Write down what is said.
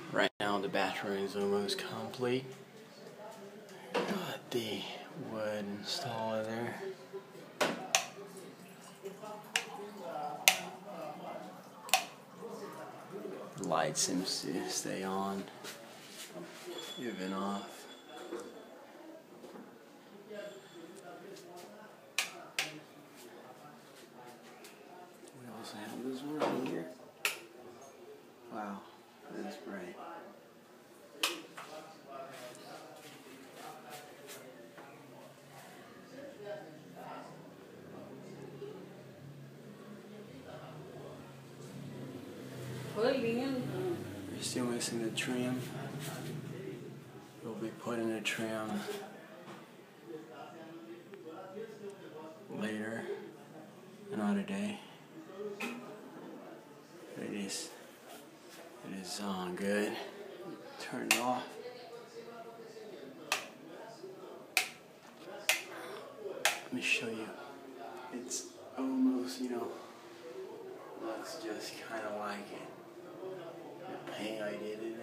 Right now the bathroom is almost complete. Got the wood installed in there. The light seems to stay on, even off. We also have this one right here. Wow, that's bright. We're still missing the trim. We'll be putting the trim later, another day. It is on good. Turn it off. Let me show you. It's almost, looks just kind of like it. The paint I did it